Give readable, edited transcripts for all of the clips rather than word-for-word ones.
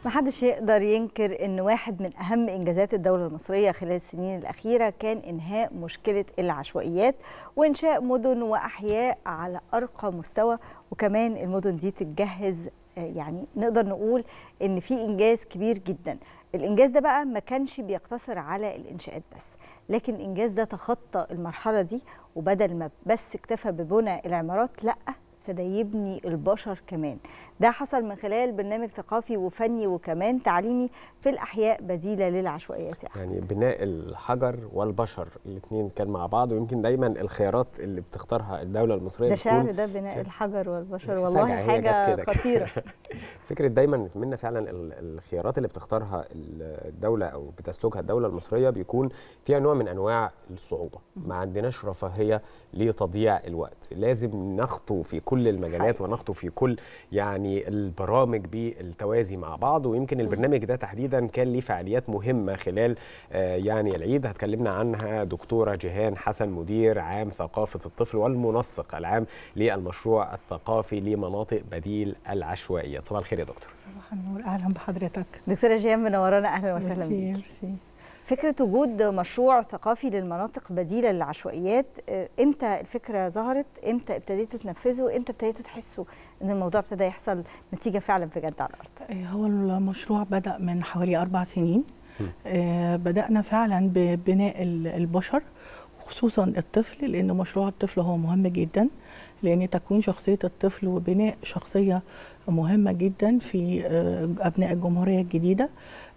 محدش يقدر ينكر ان واحد من اهم انجازات الدولة المصرية خلال السنين الاخيرة كان انهاء مشكلة العشوائيات وانشاء مدن واحياء على ارقى مستوى، وكمان المدن دي تتجهز. يعني نقدر نقول ان في انجاز كبير جدا. الانجاز ده بقى ما كانش بيقتصر على الانشاءات بس، لكن الانجاز ده تخطى المرحلة دي، وبدل ما بس اكتفى ببناء العمارات، لا ابتدى يبني البشر كمان. ده حصل من خلال برنامج ثقافي وفني وكمان تعليمي في الأحياء بديلة للعشوائيات. يعني بناء الحجر والبشر الاثنين كان مع بعض، ويمكن دايما الخيارات اللي بتختارها الدولة المصرية ده شعر، ده بناء الحجر والبشر، والله حاجة خطيرة. فكرة دايما منا فعلا الخيارات اللي بتختارها الدولة أو بتسلكها الدولة المصرية بيكون فيها نوع من أنواع الصعوبة. ما عندناش رفاهية لتضييع الوقت، لازم نخطو في كل المجالات ونخطو في كل يعني البرامج بالتوازي مع بعض. ويمكن البرنامج ده تحديدا كان ليه فعاليات مهمة خلال يعني العيد، هتكلمنا عنها دكتورة جيهان حسن، مدير عام ثقافة الطفل والمنسق العام للمشروع الثقافي لمناطق بديل العشوائيات. صباح الخير يا دكتور. صباح النور، اهلا بحضرتك. دكتورة جيهان منورانا، اهلا وسهلا بيكي. فكرة وجود مشروع ثقافي للمناطق بديلة للعشوائيات، امتى الفكرة ظهرت؟ امتى ابتديتوا تنفذوا؟ امتى ابتديتوا تحسوا ان الموضوع ابتدى يحصل نتيجة فعلا بجد على الارض؟ هو المشروع بدأ من حوالي 4 سنين. بدأنا فعلا ببناء البشر، خصوصا الطفل، لأن مشروع الطفل هو مهم جدا، لأن تكوين شخصية الطفل وبناء شخصية مهمة جدا في أبناء الجمهورية الجديدة.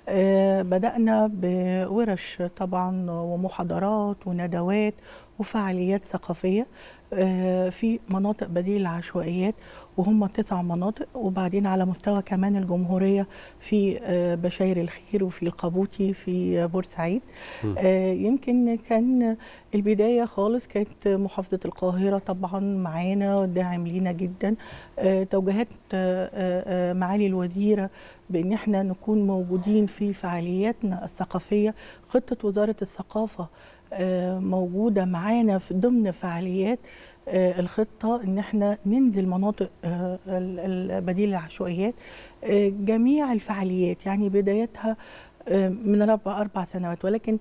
بدأنا بورش طبعا ومحاضرات وندوات وفعاليات ثقافية في مناطق بديل العشوائيات، وهم 9 مناطق، وبعدين على مستوى كمان الجمهورية في بشاير الخير وفي القبوطي في بورسعيد. يمكن كان البداية خالص كانت محافظة القاهرة طبعا معانا، داعم لينا جدا. توجيهات معالي الوزيرة بأن احنا نكون موجودين في فعالياتنا الثقافية. خطة وزارة الثقافة موجودة معانا في ضمن فعاليات الخطة، ان احنا ننزل مناطق بديل العشوائيات. جميع الفعاليات يعني بدايتها من 4 سنوات، ولكن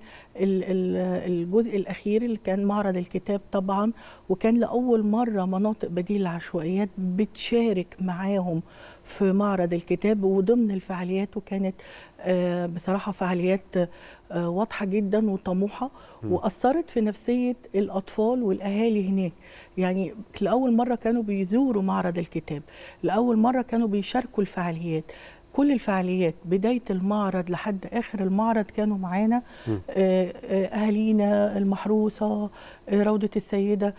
الجزء الأخير اللي كان معرض الكتاب طبعا، وكان لأول مرة مناطق بديل العشوائيات بتشارك معاهم في معرض الكتاب وضمن الفعاليات، وكانت بصراحة فعاليات واضحة جدا وطموحة، وأثرت في نفسية الأطفال والأهالي هناك. يعني لأول مرة كانوا بيزوروا معرض الكتاب، لأول مرة كانوا بيشاركوا الفعاليات. كل الفعاليات بداية المعرض لحد آخر المعرض كانوا معانا. أهالينا المحروسة، روضة السيدة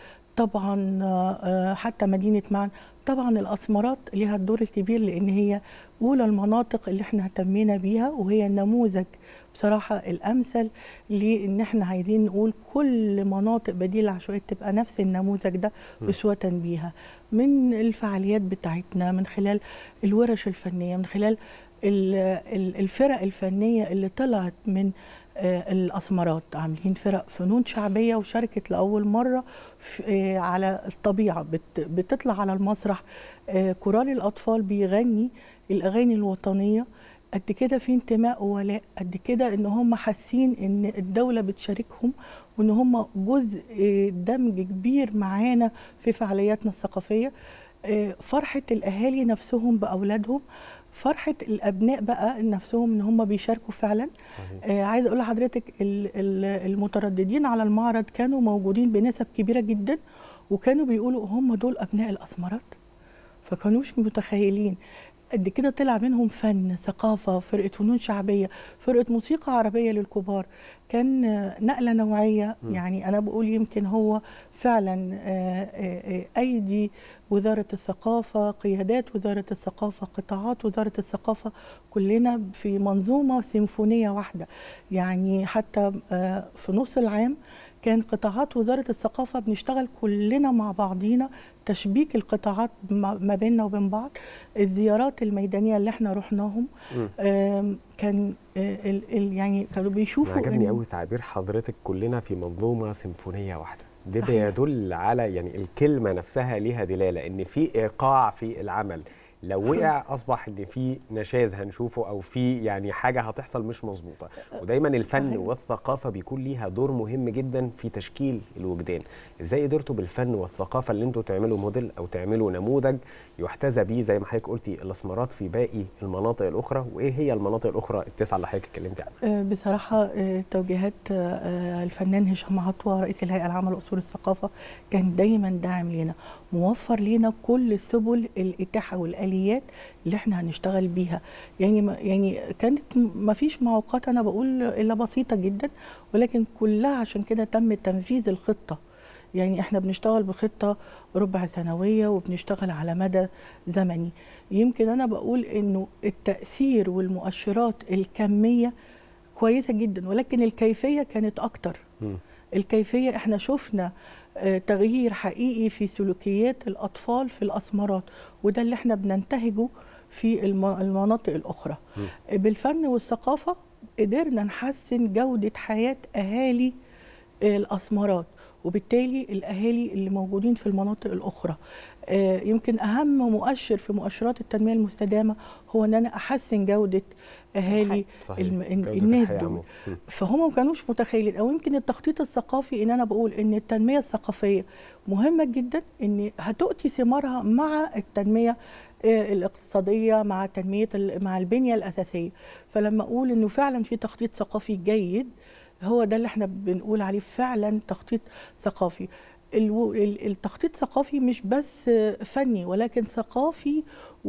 طبعا، حتى مدينة معن. طبعا الأسمرات لها الدور الكبير، لأن هي أولى المناطق اللي احنا اهتمينا بيها، وهي النموذج بصراحة الأمثل لأن احنا عايزين نقول كل مناطق بديل العشوائيات تبقى نفس النموذج ده أسوة بيها، من الفعاليات بتاعتنا، من خلال الورش الفنية، من خلال الفرق الفنية اللي طلعت من الأسمرات. عاملين فرق فنون شعبية وشاركت لأول مرة على الطبيعة، بتطلع على المسرح. كورال الأطفال بيغني الأغاني الوطنية. قد كده في انتماء وولاء، قد كده ان هم حاسين ان الدولة بتشاركهم، وان هم جزء دمج كبير معانا في فعالياتنا الثقافية. فرحة الأهالي نفسهم بأولادهم، فرحة الأبناء بقى نفسهم ان هم بيشاركوا فعلا. عايزة أقول لحضرتك المترددين على المعرض كانوا موجودين بنسب كبيرة جدا، وكانوا بيقولوا هم دول أبناء الأسمرات، فكانوش متخيلين. قد كده طلع منهم فن، ثقافة، فرقة فنون شعبية، فرقة موسيقى عربية للكبار. كان نقلة نوعية. يعني أنا بقول يمكن هو فعلا أيدي وزارة الثقافة، قيادات وزارة الثقافة، قطاعات وزارة الثقافة، كلنا في منظومة سيمفونية واحدة. يعني حتى في نص العام كان قطاعات وزارة الثقافة بنشتغل كلنا مع بعضينا، تشبيك القطاعات ما بيننا وبين بعض. الزيارات الميدانية اللي احنا رحناهم كان يعني كانوا بيشوفوا. عجبني قوي تعبير حضرتك كلنا في منظومة سيمفونية واحدة. ده بيدل على يعني الكلمة نفسها ليها دلالة ان في ايقاع في العمل، لو وقع اصبح ان في نشاز هنشوفه او في يعني حاجه هتحصل مش مظبوطه. ودايما الفن والثقافه بيكون ليها دور مهم جدا في تشكيل الوجدان. ازاي قدرتوا بالفن والثقافه اللي انتوا تعملوا موديل او تعملوا نموذج يحتذى بيه زي ما حضرتك قلتي الاسمرات في باقي المناطق الاخرى، وايه هي المناطق الاخرى التسعه اللي حضرتك اتكلمتي عنها؟ بصراحه توجيهات الفنان هشام عطوة رئيس الهيئه العامه لاصول الثقافه كان دايما داعم لنا، موفر لنا كل سبل الاتاحه والاليات اللي احنا هنشتغل بيها. يعني كانت ما فيش معوقات انا بقول الا بسيطه جدا، ولكن كلها عشان كده تم تنفيذ الخطه. يعني احنا بنشتغل بخطه ربع سنويه وبنشتغل على مدى زمني. يمكن انا بقول انه التاثير والمؤشرات الكميه كويسه جدا، ولكن الكيفيه كانت اكتر. الكيفيه احنا شفنا تغيير حقيقي في سلوكيات الاطفال في الاسمرات، وده اللي احنا بننتهجه في المناطق الاخرى. بالفن والثقافه قدرنا نحسن جوده حياه اهالي الاسمرات، وبالتالي الاهالي اللي موجودين في المناطق الاخرى. يمكن اهم مؤشر في مؤشرات التنميه المستدامه هو ان انا احسن جوده اهالي الناس دول. فهم ما كانوش متخيلين، او يمكن التخطيط الثقافي ان انا بقول ان التنميه الثقافيه مهمه جدا، ان هتؤتي ثمارها مع التنميه الاقتصاديه، مع تنميه مع البنيه الاساسيه. فلما اقول انه فعلا في تخطيط ثقافي جيد، هو ده اللي احنا بنقول عليه فعلا تخطيط ثقافي. التخطيط الثقافي مش بس فني، ولكن ثقافي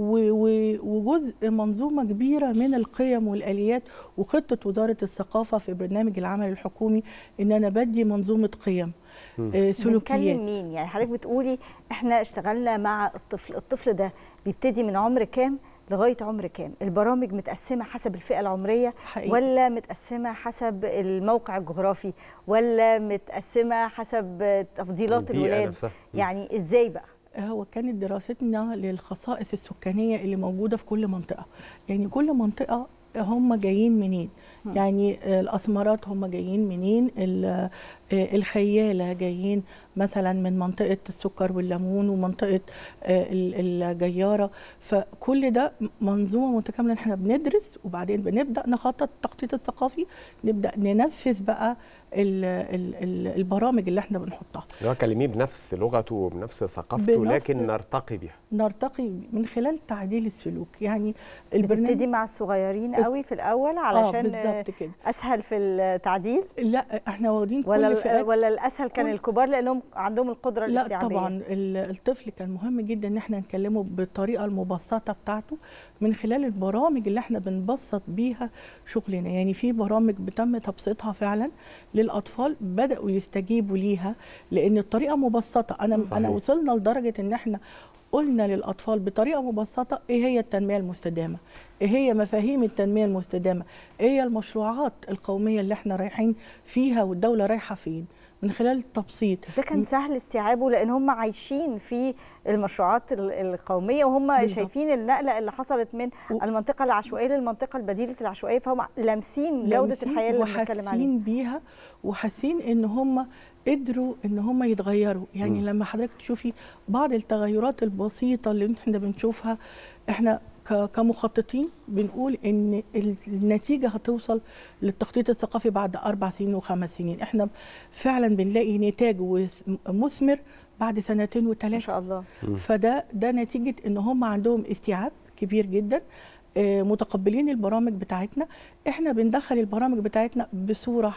وجزء منظومة كبيرة من القيم والآليات. وخطة وزارة الثقافة في برنامج العمل الحكومي إن أنا بدي منظومة قيم سلوكيات. بنتكلم مين؟ يعني حضرتك بتقولي احنا اشتغلنا مع الطفل ده بيبتدي من عمر كام لغايه عمر كام؟ البرامج متقسمه حسب الفئه العمريه حقيقي، ولا متقسمه حسب الموقع الجغرافي، ولا متقسمه حسب تفضيلات الولاد؟ يعني ازاي بقى؟ هو كانت دراستنا للخصائص السكانيه اللي موجوده في كل منطقه. يعني كل منطقه هم جايين منين؟ يعني الأسمرات هم جايين منين؟ الخيالة جايين مثلا من منطقة السكر والليمون ومنطقة الجيارة. فكل ده منظومة متكاملة احنا بندرس، وبعدين بنبدأ نخطط التخطيط الثقافي، نبدأ ننفذ بقى البرامج اللي احنا بنحطها. اللي هو كلميه بنفس لغته وبنفس ثقافته، لكن نرتقي بيها. نرتقي من خلال تعديل السلوك. يعني بتبتدي مع الصغيرين قوي في الأول علشان كده. أسهل في التعديل؟ لا احنا واخدين كل فئات، ولا الأسهل كان الكبار لأنهم عندهم القدرة الاستيعابية؟ لا طبعا الطفل كان مهم جدا ان احنا نكلمه بالطريقة المبسطة بتاعته من خلال البرامج اللي احنا بنبسط بيها شغلنا. يعني في برامج بتم تبسيطها فعلا للأطفال، بدأوا يستجيبوا ليها لأن الطريقة مبسطة. أنا وصلنا لدرجة ان احنا قلنا للأطفال بطريقة مبسطة إيه هي التنمية المستدامة، إيه هي مفاهيم التنمية المستدامة، إيه هي المشروعات القومية اللي احنا رايحين فيها والدولة رايحة فين، من خلال التبسيط. ده كان سهل استيعابه لأن هم عايشين في المشروعات القومية، وهم شايفين النقلة اللي حصلت من المنطقة العشوائية للمنطقة البديلة العشوائية، فهم لامسين جودة الحياة اللي بنتكلم عليها، وحاسين بيها، وحاسين إن هم قدروا ان هم يتغيروا. يعني لما حضرتك تشوفي بعض التغيرات البسيطه اللي احنا بنشوفها، احنا كمخططين بنقول ان النتيجه هتوصل للتخطيط الثقافي بعد 4 سنين و5 سنين. احنا فعلا بنلاقي نتاج مثمر بعد 2 و3 ما شاء الله. فده نتيجه ان هم عندهم استيعاب كبير جدا، متقبلين البرامج بتاعتنا. احنا بندخل البرامج بتاعتنا بصورة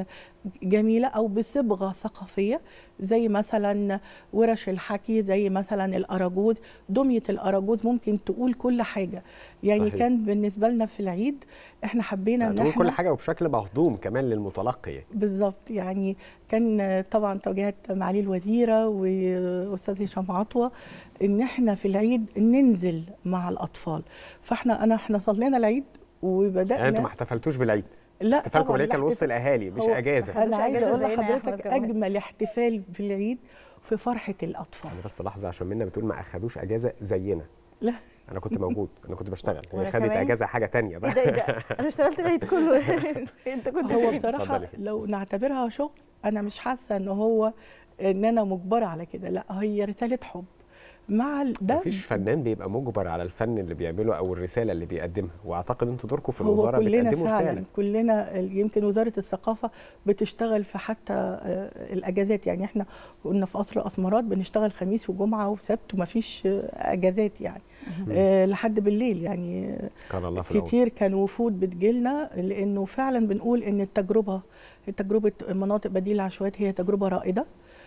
جميلة او بصبغة ثقافية، زي مثلا ورش الحكي، زي مثلا الأراجوز، دمية الأراجوز ممكن تقول كل حاجة. يعني صحيح. كان بالنسبة لنا في العيد احنا حبينا ان احنا كل حاجة وبشكل مهضوم كمان للمتلقي. بالظبط. يعني كان طبعا توجيهات معالي الوزيرة واستاذ هشام عطوة ان احنا في العيد ننزل مع الأطفال. فاحنا صلينا العيد وبدأنا. يعني انتوا ما احتفلتوش بالعيد؟ لا احتفالكم بالعيد كان وسط الاهالي مش اجازه. انا عايزه اقول لحضرتك اجمل احتفال بالعيد في فرحه الاطفال. انا بس لحظه، عشان منا بتقول ما اخدوش اجازه زينا. لا انا كنت موجود، انا كنت بشتغل، هي خدت اجازه حاجه ثانيه بقى. ايه ده انا اشتغلت العيد كله. انت كنت هو بصراحه لو نعتبرها شغل، انا مش حاسه ان انا مجبره على كده. لا، هي رساله حب، مع ده مفيش فنان بيبقى مجبر على الفن اللي بيعمله او الرساله اللي بيقدمها، واعتقد انتوا دوركم في هو الوزاره كلنا بتقدموا فعلا رساله. كلنا يمكن وزاره الثقافه بتشتغل في حتى الاجازات، يعني احنا قلنا في قصر الاسمرات بنشتغل خميس وجمعه وسبت ومفيش اجازات يعني لحد بالليل يعني. كان الله في كتير كان وفود بتجيلنا، لانه فعلا بنقول ان تجربه مناطق بديل العشوائيات هي تجربه رائده.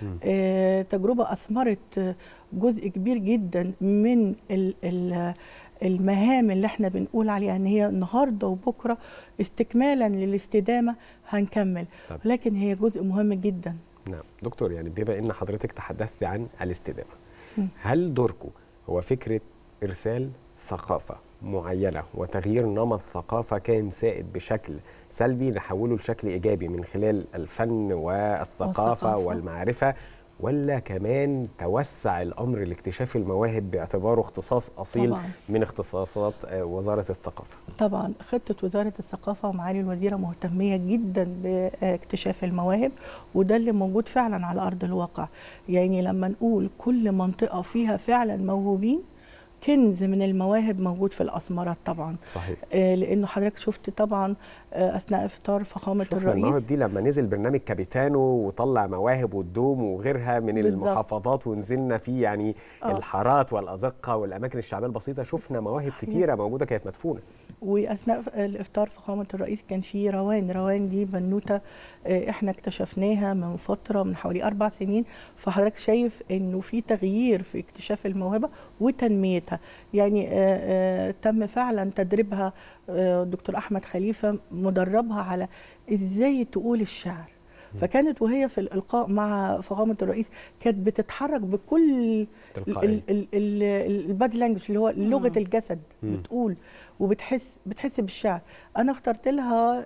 تجربه اثمرت جزء كبير جدا من المهام اللي احنا بنقول عليها ان هي النهارده وبكره استكمالا للاستدامه هنكمل، لكن هي جزء مهم جدا. نعم دكتور، يعني بما ان حضرتك تحدثتي عن الاستدامه، هل دوركم هو فكره ارسال ثقافه معينه وتغيير نمط ثقافه كان سائد بشكل سلبي نحوله لشكل ايجابي من خلال الفن والثقافه والمعرفه، ولا كمان توسع الامر لاكتشاف المواهب باعتباره اختصاص اصيل طبعاً من اختصاصات وزاره الثقافه؟ طبعا خطه وزاره الثقافه ومعالي الوزيره مهتميه جدا باكتشاف المواهب، وده اللي موجود فعلا على ارض الواقع. يعني لما نقول كل منطقه فيها فعلا موهوبين، كنز من المواهب موجود في الأسمرات طبعا. صحيح. لأنه حضرتك شفت طبعا أثناء إفطار فخامة الرئيس المواهب دي لما نزل برنامج كابيتانو وطلع مواهب والدوم وغيرها من بالزبط. المحافظات ونزلنا فيه يعني الحارات والأزقة والأماكن الشعبية البسيطة، شفنا مواهب كتيرة موجودة كانت مدفونة. واثناء الافطار فخامه الرئيس كان في روان دي بنوته احنا اكتشفناها من فتره من حوالي 4 سنين، فحضرتك شايف انه في تغيير في اكتشاف الموهبه وتنميتها. يعني تم فعلا تدريبها، الدكتور احمد خليفه مدربها على ازاي تقول الشعر، فكانت وهي في الالقاء مع فخامه الرئيس كانت بتتحرك بكل البادي لانجوج اللي هو لغه الجسد، بتقول وبتحس بالشعر. انا اخترت لها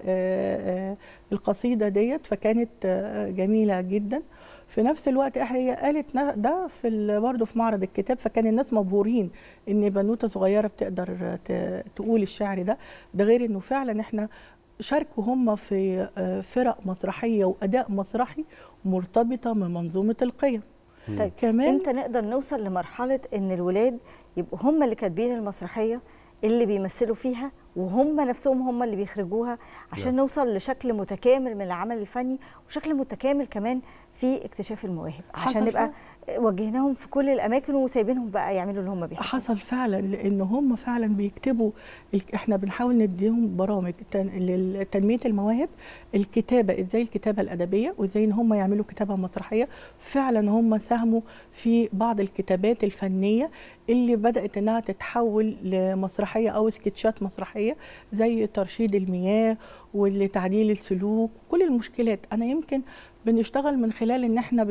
القصيده ديت فكانت جميله جدا. في نفس الوقت هي قالت ده برضه في معرض الكتاب، فكان الناس مبهورين ان بنوته صغيره بتقدر تقول الشعر ده غير انه فعلا احنا شاركوا هم في فرق مسرحيه واداء مسرحي مرتبطه من منظومه القيم. طيب كمان امتى نقدر نوصل لمرحله ان الولاد يبقوا هم اللي كاتبين المسرحيه اللي بيمثلوا فيها وهم نفسهم هم اللي بيخرجوها، عشان نوصل لشكل متكامل من العمل الفني وشكل متكامل كمان في اكتشاف المواهب، عشان نبقى وجهناهم في كل الاماكن وسايبينهم بقى يعملوا اللي هم بيحبوا؟ حصل فعلا، لان هم فعلا بيكتبوا. احنا بنحاول نديهم برامج لتنميه المواهب، الكتابه، ازاي الكتابه الادبيه وازاي ان هم يعملوا كتابه مسرحيه. فعلا هم ساهموا في بعض الكتابات الفنيه اللي بدات انها تتحول لمسرحيه او سكتشات مسرحيه، زي ترشيد المياه وتعديل السلوك، كل المشكلات. انا يمكن بنشتغل من خلال ان احنا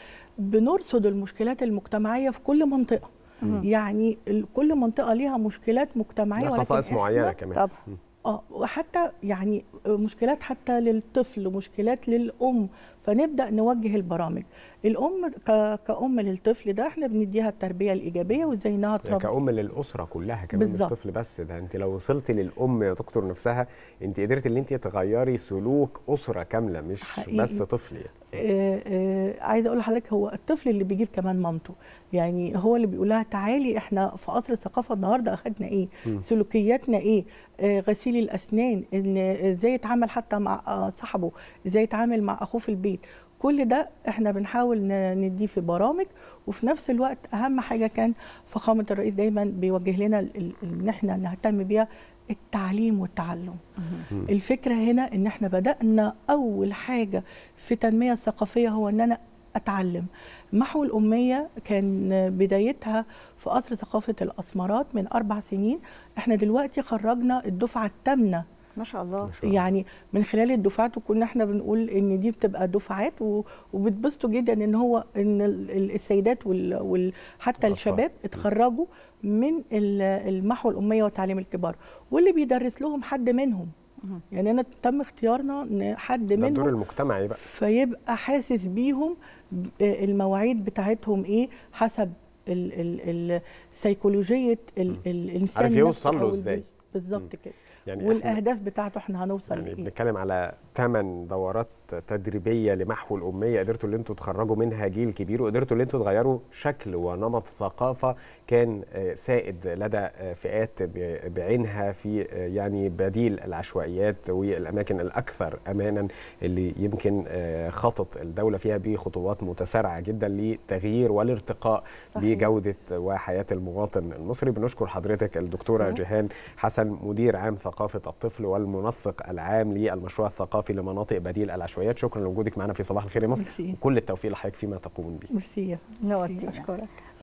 بنرصد المشكلات المجتمعيه في كل منطقه. يعني كل منطقه ليها مشكلات مجتمعيه ولكن خصائص معينه كمان طبعا. وحتى يعني مشكلات حتى للطفل، مشكلات للأم، فنبدأ نوجه البرامج. الأم كأم للطفل ده احنا بنديها التربية الإيجابية وازاي انها تربي، كأم للأسرة كلها كمان بالزبط. مش طفل بس، ده انت لو وصلتي للأم يا دكتور نفسها انت قدرتي ان انت تغيري سلوك أسرة كاملة، مش حقيقي. بس طفل يعني. عايزه اقول لحضرتك هو الطفل اللي بيجيب كمان مامته، يعني هو اللي بيقول لها تعالي احنا في قصر الثقافه النهارده اخدنا ايه، سلوكياتنا ايه، غسيل الاسنان، ان ازاي يتعامل حتى مع صاحبه، ازاي يتعامل مع اخوه في البيت. كل ده احنا بنحاول نديه في برامج. وفي نفس الوقت اهم حاجه كان فخامه الرئيس دايما بيوجه لنا ان احنا نهتم بيها التعليم والتعلم. الفكرة هنا ان احنا بدأنا اول حاجة في التنمية الثقافية هو ان انا اتعلم. محو الأمية كان بدايتها في قصر ثقافة الأسمرات من 4 سنين، احنا دلوقتي خرجنا الدفعة الثامنة ما شاء الله. يعني من خلال الدفعات، وكنا احنا بنقول ان دي بتبقى دفعات وبتبسطوا جدا ان السيدات حتى الشباب اتخرجوا من المحو الأمية وتعليم الكبار، واللي بيدرس لهم حد منهم. يعني انا تم اختيارنا ان حد منهم الدور المجتمعي بقى، فيبقى حاسس بيهم المواعيد بتاعتهم ايه حسب سيكولوجيه الانسان، عارف يوصل له ازاي بالظبط كده. يعني والاهداف بتاعته احنا هنوصل يعني لايه. بنتكلم على 8 دورات تدريبيه لمحو الاميه، قدرتوا ان انتوا تخرجوا منها جيل كبير، وقدرتوا ان انتوا تغيروا شكل ونمط ثقافه كان سائد لدى فئات بعينها في يعني بديل العشوائيات والاماكن الاكثر امانا اللي يمكن خطت الدوله فيها بخطوات متسارعه جدا لتغيير والارتقاء بجوده وحياه المواطن المصري. بنشكر حضرتك الدكتوره جيهان حسن، مدير عام ثقافه الطفل والمنسق العام للمشروع الثقافي لمناطق بديل العشوائيات. شكرا لوجودك معنا في صباح الخير يا مصر، وكل التوفيق لحضرتك فيما تقومون به. ميرسي. نورتينا. اشكرك.